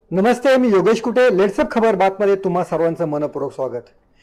नमस्ते, मी योगेश कुटे. लेट्सअप खबर बातमध्ये तुम्हा सर्वांचं मनपूर्वक स्वागत.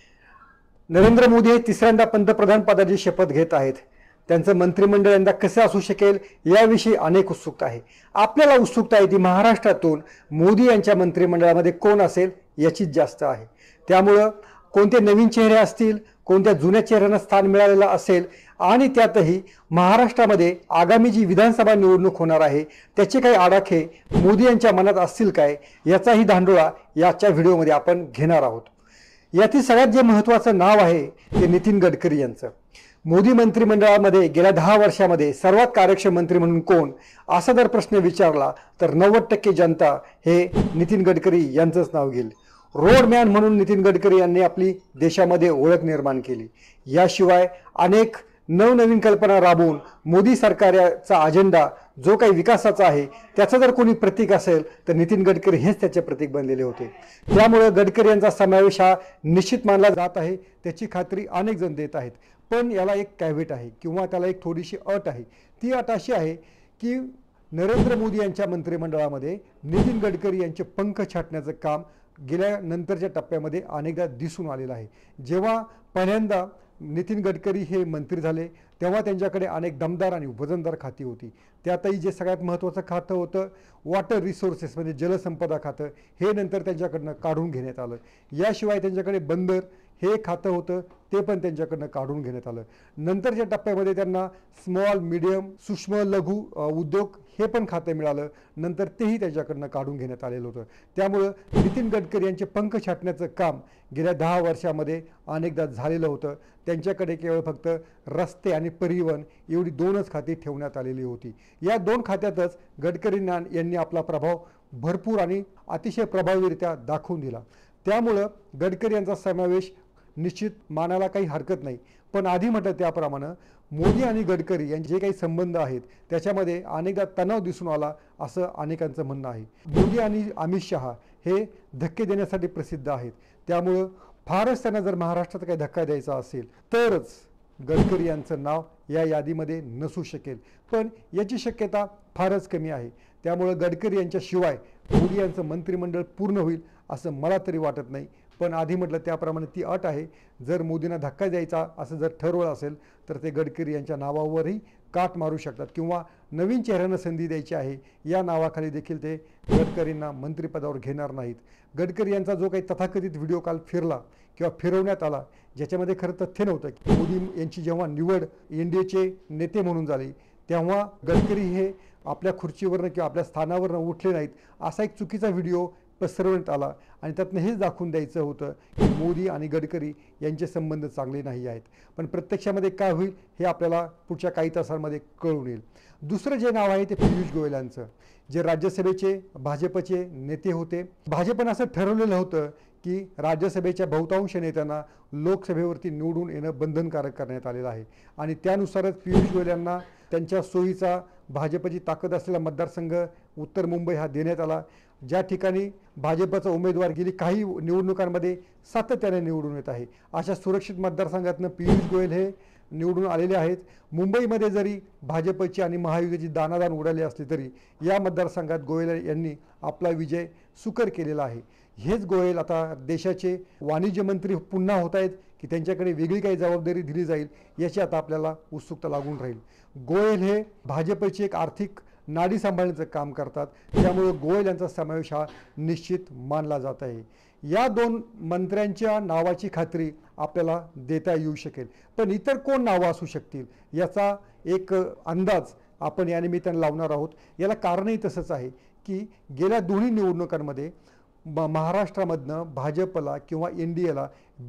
नरेंद्र मोदी हे तिसऱ्यांदा पंतप्रधान पदाची शपथ घेत आहेत. त्यांचं मंत्रिमंडळ यंदा कसं असू शकेल याविषयी अनेक उत्सुकता आहे. आपल्याला उत्सुकता आहे ती महाराष्ट्रातून मोदी यांच्या मंत्रिमंडळामध्ये कोण असेल याचीच जास्त आहे. त्यामुळं कोणते नवीन चेहरे असतील, कोणत्या जुन्या चेहऱ्यांना स्थान मिळालेलं असेल आणि त्यातही महाराष्ट्रामध्ये आगामी जी विधानसभा निवडणूक होणार आहे त्याचे काही आडाखे मोदी यांच्या मनात असतील काय याचाही धांडोळा याच्या व्हिडिओमध्ये आपण घेणार आहोत. यातील सगळ्यात जे महत्त्वाचं नाव आहे ते नितीन गडकरी यांचं. मोदी मंत्रिमंडळामध्ये गेल्या 10 वर्षामध्ये सर्वात कार्यक्षम मंत्री म्हणून कोण असा जर प्रश्न विचारला तर 90% जनता हे नितीन गडकरी यांचंच नाव घेईल. रोडमॅन म्हणून नितीन गडकरी यांनी आपली देशामध्ये ओळख निर्माण केली. याशिवाय अनेक नवनवीन कल्पना राबवून मोदी सरकारचा अजेंडा जो काही विकासाचा आहे त्याचं जर कोणी प्रतीक असेल तर नितीन गडकरी हेच त्याचे प्रतीक बनलेले होते. त्यामुळे गडकरी यांचा समावेश हा निश्चित मानला जात आहे, त्याची खात्री अनेक जण देत आहेत. पण याला एक कॅव्हेट आहे किंवा त्याला एक थोडीशी अट आहे. ती अट अशी आहे की नरेंद्र मोदी यांच्या मंत्रिमंडळामध्ये नितीन गडकरी यांचे पंख छाटण्याचं काम गेल्या नंतरच्या टप्प्यामध्ये अनेकदा दिसून आलेलं आहे. जेव्हा पहिल्यांदा नितीन गडकरी हे मंत्री झाले तेव्हा त्यांच्याकडे अनेक दमदार आणि वजनदार खाती होती. त्यातही जे सगळ्यात महत्त्वाचं खातं होतं वॉटर रिसोर्सेस म्हणजे जलसंपदा खातं, हे नंतर त्यांच्याकडनं काढून घेण्यात आलं. याशिवाय त्यांच्याकडे बंदर हे खातं होतं, ते पण त्यांच्याकडनं काढून घेण्यात आलं. नंतरच्या टप्प्यामध्ये त्यांना स्मॉल मीडियम सूक्ष्म लघु उद्योग हे पण खातं मिळालं, नंतर तेही त्यांच्याकडनं काढून घेण्यात आलेलं होतं. त्यामुळं नितीन गडकरी यांचे पंख छाटण्याचं काम गेल्या 10 वर्षामध्ये अनेकदा झालेलं होतं. त्यांच्याकडे केवळ फक्त रस्ते आणि परिवहन एवढी 2च खाती ठेवण्यात आलेली होती. या 2 खात्यातच गडकरींना यांनी आपला प्रभाव भरपूर आणि अतिशय प्रभावीरित्या दाखवून दिला. त्यामुळं गडकरी यांचा समावेश निश्चित मानायला काही हरकत नाही. पण आधी म्हटलं त्याप्रमाणे मोदी आणि गडकरी यांचे जे काही संबंध आहेत त्याच्यामध्ये अनेकदा तणाव दिसून आला असं अनेकांचं म्हणणं आहे. मोदी आणि अमित शहा हे धक्के देण्यासाठी प्रसिद्ध आहेत. त्यामुळं फारच त्यांना जर महाराष्ट्रात काही धक्का द्यायचा असेल तरच गडकरी यांचं नाव या यादीमध्ये नसू शकेल. पण याची शक्यता फारच कमी आहे. त्यामुळं गडकरी यांच्याशिवाय मोदी यांचं मंत्रिमंडळ पूर्ण होईल असं मला तरी वाटत नाही. पण आधी म्हटलं त्याप्रमाणे ती अट आहे, जर मोदींना धक्का द्यायचा असं जर ठरवलं असेल तर ते गडकरी यांच्या नावावरही काट मारू शकतात किंवा नवीन चेहऱ्यांना संधी द्यायची आहे या नावाखाली देखील ते गडकरींना मंत्रिपदावर घेणार नाहीत. गडकरी यांचा जो काही तथाकथित व्हिडिओ काल फिरला किंवा फिरवण्यात आला ज्याच्यामध्ये खरं तथ्य नव्हतं की मोदी यांची जेव्हा निवड NDAचे नेते म्हणून झाली तेव्हा गडकरी हे आपल्या खुर्चीवरनं किंवा आपल्या स्थानावरनं उठले नाहीत असा एक चुकीचा व्हिडिओ पसरवण्यात आला आणि त्यातनं हेच दाखवून द्यायचं होतं की मोदी आणि गडकरी यांचे संबंध चांगले नाही आहेत. पण प्रत्यक्षामध्ये काय होईल हे आपल्याला पुढच्या काही तासांमध्ये कळून येईल. दुसरं जे नाव आहे ते पियुष गोयल यांचं, जे राज्यसभेचे भाजपचे नेते होते. भाजपनं असं ठरवलेलं होतं की राज्यसभेच्या बहुतांश नेत्यांना लोकसभेवरती निवडून येणं बंधनकारक करण्यात आलेलं आहे आणि त्यानुसारच पियुष गोयल यांना त्यांच्या सोयीचा भाजपची ताकद असलेला मतदारसंघ उत्तर मुंबई हा देण्यात आला. ज्या ठिकाणी भाजपचा उमेदवार गेली काही निवडणुकांमध्ये सातत्याने निवडून येत आहे अशा सुरक्षित मतदारसंघातनं पियुष गोयल हे निवडून आलेले आहेत. मुंबईमध्ये जरी भाजपची आणि महायुतीची दानादान उडाली असली तरी या मतदारसंघात गोयल यांनी आपला विजय सुकर केलेला आहे. हेच गोयल आता देशाचे वाणिज्य मंत्री पुन्हा होत आहेत की त्यांच्याकडे वेगळी काही जबाबदारी दिली जाईल याची आता आपल्याला उत्सुकता लागून राहील. गोयल हे भाजपची एक आर्थिक नाडी सांभाळण्याचं काम करतात. त्यामुळे गोयल यांचा समावेश हा निश्चित मानला जात आहे. या 2 मंत्र्यांच्या नावाची खात्री आपल्याला देता येऊ शकेल. पण इतर कोण नावं असू शकतील याचा एक अंदाज आपण या निमित्ताने लावणार आहोत. याला कारणही तसंच आहे की गेल्या दोन्ही निवडणुकांमध्ये महाराष्ट्रामधनं भाजपला किंवा NDAला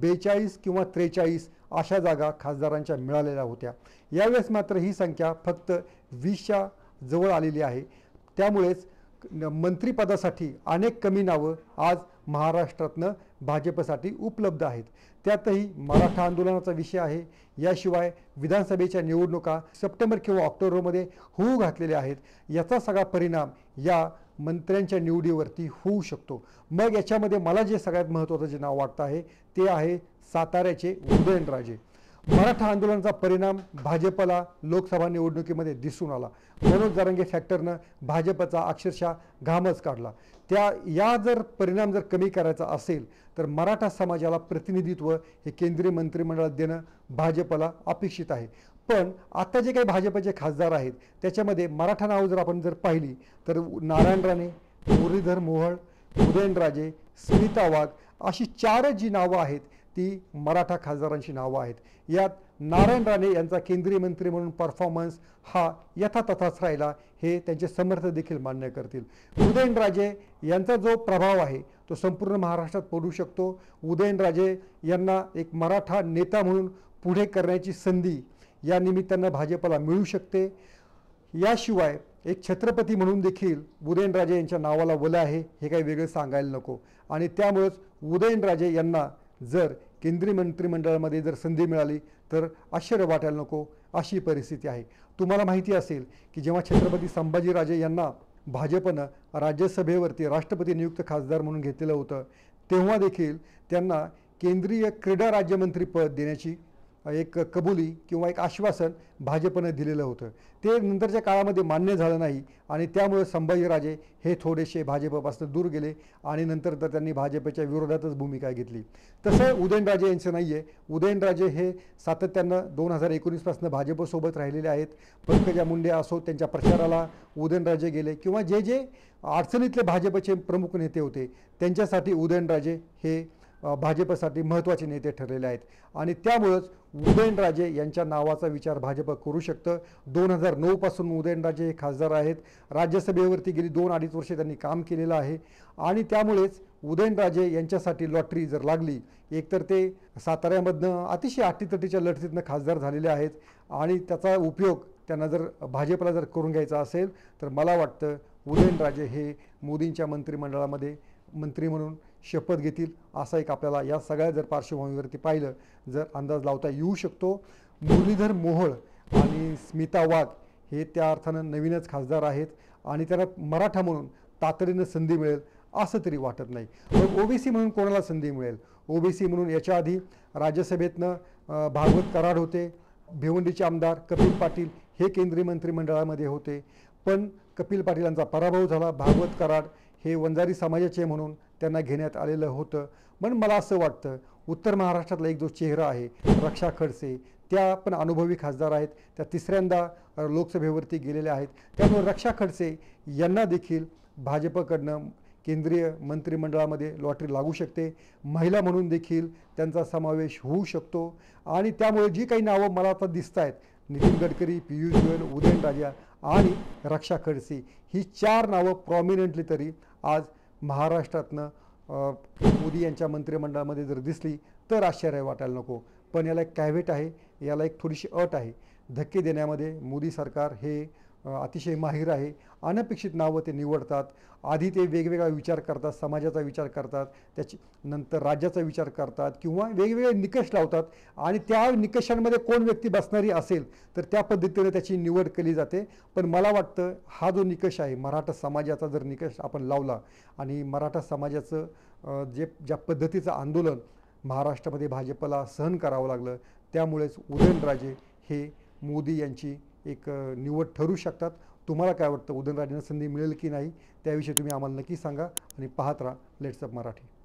42 किंवा 43 अशा जागा खासदारांच्या मिळालेल्या होत्या. यावेळेस मात्र ही संख्या फक्त 20च्या जवळ आलेली आहे. त्यामुळेच मंत्रिपदासाठी अनेक कमी नावं आज महाराष्ट्रातनं भाजपसाठी उपलब्ध आहेत. त्यातही मराठा आंदोलनाचा विषय आहे. याशिवाय विधानसभेच्या निवडणुका सप्टेंबर किंवा ऑक्टोबरमध्ये होऊ घातलेल्या आहेत. याचा सगळा परिणाम या मंत्र्यांच्या निवडीवरती होऊ शकतो. मग याच्यामध्ये मला जे सगळ्यात महत्त्वाचं जे नाव वाटतं आहे ते आहे साताऱ्याचे उदयनराजे. मराठा आंदोलनाचा परिणाम भाजपला लोकसभा निवडणुकीमध्ये दिसून आला। मनोज जरांगे फॅक्टरनं भाजपचा अक्षरशः घामच काढला। या जर परिणाम जर कमी करायचा असेल तर मराठा समाजाला प्रतिनिधित्व हे केंद्रीय मंत्रिमंडळात देणं भाजपला अपेक्षित आहे। पण आता जे काही भाजपचे खासदार आहेत त्याच्यामध्ये मराठा नाव जर आपण पाहिली तर नारायण राणे, मुरलीधर मोहोळ, उदयनराजे, स्मिता वाघ अशी 4 जी नावं आहेत ती मराठा खासदारांची नावं आहेत। यात नारायण राणे यांचा केंद्रीय मंत्री म्हणून परफॉर्मन्स हा यथातथाच राहिला हे त्यांचे समर्थक देखील मान्य करतील। उदयनराजे यांचा जो प्रभाव आहे तो संपूर्ण महाराष्ट्रात पडू शकतो। उदयनराजे यांना एक मराठा नेता म्हणून पुढे करण्याची संधी या निमित्तानं भाजपला मिळू शकते। याशिवाय एक छत्रपती म्हणून देखील उदयनराजे यांच्या नावाला वलं आहे, हे काही वेगळं सांगायला नको। आणि त्यामुळेच उदयनराजे यांना जर केंद्रीय मंत्रिमंडळामध्ये जर संधी मिळाली तर आश्चर्य वाटायला नको अशी परिस्थिती आहे। तुम्हाला माहिती असेल की जेव्हा छत्रपती संभाजीराजे यांना भाजपनं राज्यसभेवरती राष्ट्रपती नियुक्त खासदार म्हणून घेतलेलं होतं तेव्हा देखील त्यांना केंद्रीय क्रीडा राज्यमंत्री पद देण्याची एक कबुली किंवा एक आश्वासन भाजपनं दिलेलं होतं। ते नंतरच्या काळामध्ये मान्य झालं नाही आणि त्यामुळे संभाजीराजे हे थोडेसे भाजपपासून दूर गेले आणि नंतर तर त्यांनी भाजपच्या विरोधातच भूमिका घेतली। तसं उदयनराजे यांचं नाही आहे। उदयनराजे हे सातत्यानं 2019 पासून भाजपसोबत राहिलेले आहेत। पंकजा मुंडे असो त्यांच्या प्रचाराला उदयनराजे गेले किंवा जे अडचणीतले भाजपचे प्रमुख नेते होते त्यांच्यासाठी उदयनराजे हे भाजपसाठी महत्त्वाचे नेते ठरलेले आहेत आणि त्यामुळेच उदयनराजे यांच्या नावाचा विचार भाजप करू शकतं। 2009 पासून उदयनराजे हे खासदार आहेत। राज्यसभेवरती गेली 2-2.5 वर्षे त्यांनी काम केलेलं आहे आणि त्यामुळेच उदयनराजे यांच्यासाठी लॉटरी जर लागली एकतर ते साताऱ्यामधनं अतिशय अटीतटीच्या लढतीतनं खासदार झालेले आहेत आणि त्याचा उपयोग त्यांना जर भाजपला जर करून घ्यायचा असेल तर मला वाटतं उदयनराजे हे मोदींच्या मंत्रिमंडळामध्ये मंत्री म्हणून शपथ घेतील असा एक आपल्याला या सगळ्या जर पार्श्वभूमीवरती पाहिलं जर अंदाज लावता येऊ शकतो। मुरलीधर मोहोळ आणि स्मिता वाघ हे त्या अर्थानं नवीनच खासदार आहेत आणि त्यांना मराठा म्हणून तातडीनं संधी मिळेल असं तरी वाटत नाही। पण ओबीसी म्हणून कोणाला संधी मिळेल? ओबीसी म्हणून याच्या आधी राज्यसभेतनं भागवत कराड होते, भिवंडीचे आमदार कपिल पाटील हे केंद्रीय मंत्रिमंडळामध्ये होते पण कपिल पाटीलांचा पराभव झाला। भागवत कराड हे वंजारी समाजाचे म्हणून त्यांना घेण्यात आलेलं होतं। पण मला असं वाटतं उत्तर महाराष्ट्रातला एक जो चेहरा आहे रक्षा खडसे त्या पण अनुभवी खासदार आहेत, त्या 3ऱ्यांदा लोकसभेवरती गेलेल्या आहेत। त्यामुळे रक्षा खडसे यांना देखील भाजपकडनं केंद्रीय मंत्रिमंडळामध्ये लॉटरी लागू शकते। महिला म्हणून देखील त्यांचा समावेश होऊ शकतो आणि त्यामुळे जी काही नावं मला आता दिसत आहेत नितीन गडकरी, पियुष गोयल, उदयनराजे आणि रक्षा खडसे ही 4 नावं प्रॉमिनंटली तरी आज महाराष्ट्रातनं मोदी यांच्या मंत्रिमंडळामध्ये जर दिसली तर आश्चर्य वाटायला नको। पण याला एक कॅव्हेट आहे, याला एक थोडीशी अट आहे। धक्के देण्यामध्ये मोदी सरकार हे अतिशय माहिर आहे। अनपेक्षित नावं ते निवडतात। आधी ते वेगवेगळा विचार करतात, समाजाचा विचार करतात, त्याची नंतर राज्याचा विचार करतात किंवा वेगवेगळे निकष लावतात आणि त्या निकषांमध्ये कोण व्यक्ती बसणारी असेल तर त्या पद्धतीने त्याची निवड केली जाते। पण मला वाटतं हा जो निकष आहे मराठा समाजाचा जर निकष आपण लावला आणि मराठा समाजाचं ज्या पद्धतीचं आंदोलन महाराष्ट्रामध्ये भाजपला सहन करावं लागलं त्यामुळेच उदयनराजे हे मोदी यांची एक निवड ठरू शकतात। तुम्हाला काय वाटतं उदयनराजेंना संधी मिळेल की नाही त्याविषयी तुम्ही आम्हाला नक्की सांगा आणि पाहत राहा लेट्स अप मराठी।